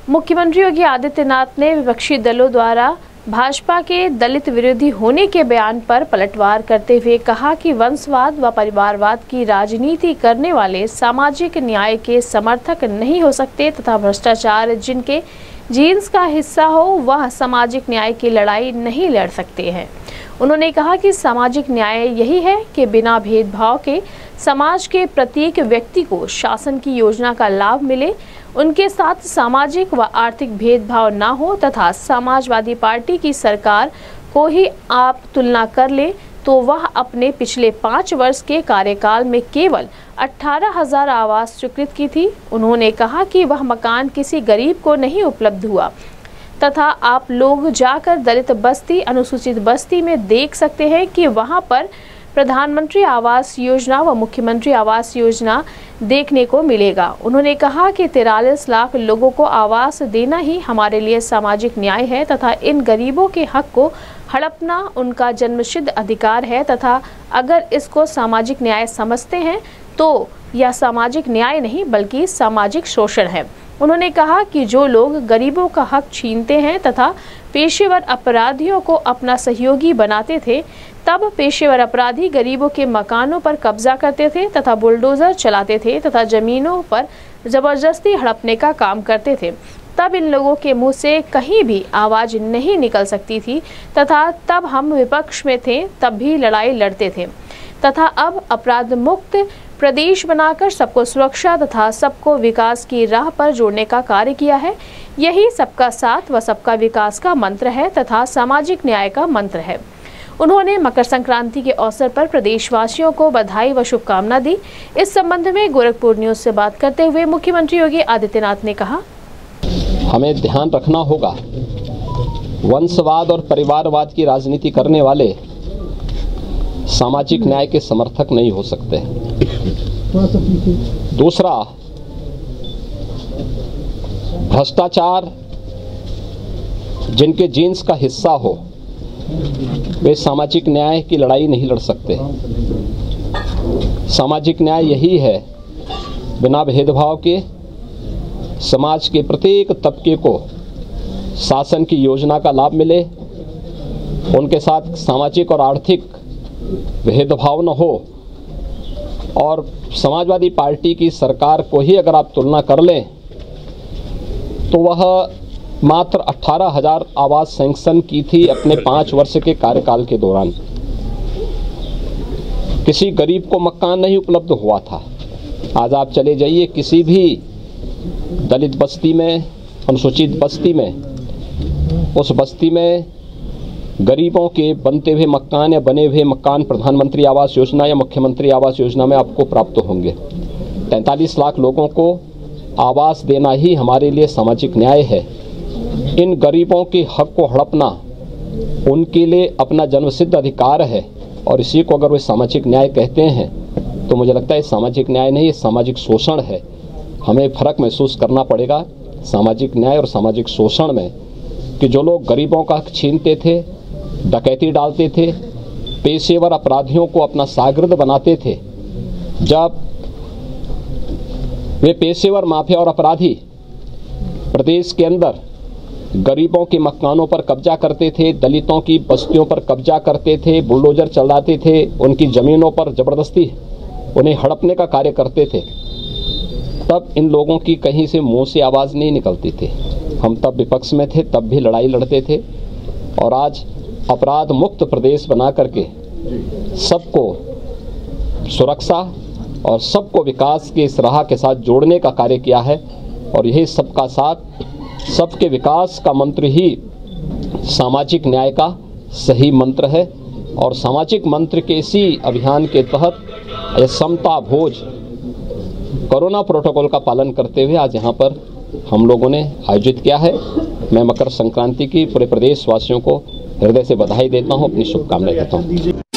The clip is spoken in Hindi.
मुख्यमंत्री योगी आदित्यनाथ ने विपक्षी दलों द्वारा भाजपा के दलित विरोधी होने के बयान पर पलटवार करते हुए कहा कि वंशवाद व परिवारवाद की राजनीति करने वाले सामाजिक न्याय के समर्थक नहीं हो सकते तथा भ्रष्टाचार जिनके जीन्स का हिस्सा हो वह सामाजिक न्याय की लड़ाई नहीं लड़ सकते हैं। उन्होंने कहा कि सामाजिक न्याय यही है कि बिना भेदभाव के समाज के प्रत्येक व्यक्ति को शासन की योजना का लाभ मिले, उनके साथ सामाजिक व आर्थिक भेदभाव न हो तथा समाजवादी पार्टी की सरकार को ही आप तुलना कर ले तो वह अपने पिछले 5 वर्ष के कार्यकाल में केवल 18,000 आवास स्वीकृत की थी। उन्होंने कहा कि वह मकान किसी गरीब को नहीं उपलब्ध हुआ तथा आप लोग जाकर दलित बस्ती, अनुसूचित बस्ती में देख सकते हैं कि वहां पर प्रधानमंत्री आवास योजना व मुख्यमंत्री आवास योजना देखने को मिलेगा। उन्होंने कहा कि 43 लाख लोगों को आवास देना ही हमारे लिए सामाजिक न्याय है तथा इन गरीबों के हक को हड़पना उनका जन्मसिद्ध अधिकार है तथा अगर इसको सामाजिक न्याय समझते हैं तो यह सामाजिक न्याय नहीं बल्कि सामाजिक शोषण है। उन्होंने कहा कि जो लोग गरीबों का हक छीनते हैं तथा पेशेवर अपराधियों को अपना सहयोगी बनाते थे, तब पेशेवर अपराधी गरीबों के मकानों पर कब्जा करते थे तथा बुलडोजर चलाते थे तथा जमीनों पर जबरदस्ती हड़पने का काम करते थे। तब इन लोगों के मुंह से कहीं भी आवाज नहीं निकल सकती थी तथा तब हम विपक्ष में थे तब भी लड़ाई लड़ते थे तथा अब अपराध मुक्त प्रदेश बनाकर सबको सुरक्षा तथा सबको विकास की राह पर जोड़ने का कार्य किया है। यही सबका साथ व सबका विकास का मंत्र है तथा सामाजिक न्याय का मंत्र है। उन्होंने मकर संक्रांति के अवसर पर प्रदेशवासियों को बधाई व शुभकामना दी। इस संबंध में गोरखपुर न्यूज से बात करते हुए मुख्यमंत्री योगी आदित्यनाथ ने कहा, हमें ध्यान रखना होगा वंशवाद और परिवारवाद की राजनीति करने वाले सामाजिक न्याय के समर्थक नहीं हो सकते। दूसरा, भ्रष्टाचार जिनके जीन्स का हिस्सा हो वे सामाजिक न्याय की लड़ाई नहीं लड़ सकते। सामाजिक न्याय यही है बिना भेदभाव के समाज के प्रत्येक तबके को शासन की योजना का लाभ मिले, उनके साथ सामाजिक और आर्थिक भेदभाव न हो और समाजवादी पार्टी की सरकार को ही अगर आप तुलना कर लें तो वह मात्र 18,000 आवास सैंक्शन की थी अपने 5 वर्ष के कार्यकाल के दौरान। किसी गरीब को मकान नहीं उपलब्ध हुआ था। आज आप चले जाइए किसी भी दलित बस्ती में, अनुसूचित बस्ती में, उस बस्ती में गरीबों के बनते हुए मकान या बने हुए मकान प्रधानमंत्री आवास योजना या मुख्यमंत्री आवास योजना में आपको प्राप्त होंगे। 43 लाख लोगों को आवास देना ही हमारे लिए सामाजिक न्याय है। इन गरीबों के हक को हड़पना उनके लिए अपना जन्मसिद्ध अधिकार है और इसी को अगर वे सामाजिक न्याय कहते हैं तो मुझे लगता है सामाजिक न्याय नहीं, ये सामाजिक शोषण है। हमें फर्क महसूस करना पड़ेगा सामाजिक न्याय और सामाजिक शोषण में कि जो लोग गरीबों का हक छीनते थे, डकैती डालते थे, पेशेवर अपराधियों को अपना शागिर्द बनाते थे, जब वे पेशेवर माफिया और अपराधी प्रदेश के अंदर गरीबों के मकानों पर कब्जा करते थे, दलितों की बस्तियों पर कब्जा करते थे, बुलडोजर चलाते थे, उनकी ज़मीनों पर ज़बरदस्ती उन्हें हड़पने का कार्य करते थे, तब इन लोगों की कहीं से मुंह से आवाज़ नहीं निकलती थी। हम तब विपक्ष में थे, तब भी लड़ाई लड़ते थे और आज अपराध मुक्त प्रदेश बना करके सबको सुरक्षा और सबको विकास के इस राह के साथ जोड़ने का कार्य किया है और यही सबका साथ, सबके विकास का मंत्र ही सामाजिक न्याय का सही मंत्र है। और सामाजिक मंत्र के इसी अभियान के तहत यह समता भोज कोरोना प्रोटोकॉल का पालन करते हुए आज यहाँ पर हम लोगों ने आयोजित किया है। मैं मकर संक्रांति की पूरे प्रदेशवासियों को हृदय से बधाई देता हूँ, अपनी शुभकामनाएं देता हूँ।